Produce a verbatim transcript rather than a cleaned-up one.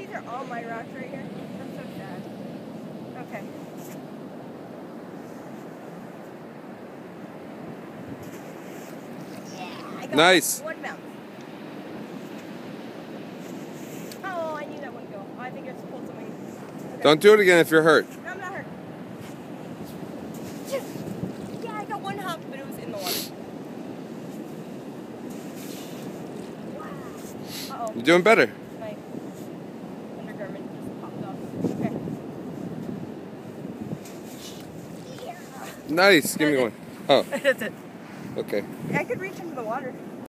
These are all my rocks right here. That's so sad. Okay. Yeah, I got nice. one bounce. Oh, I knew that wouldn't go. I think I just pulled something. Okay. Don't do it again if you're hurt. No, I'm not hurt. Yeah, I got one hop, but it was in the water. Wow. Uh-oh. You're doing better. My undergarment just popped off. Okay. Yeah. Nice. Give me one. Oh. That's it. Okay. I could reach into the water.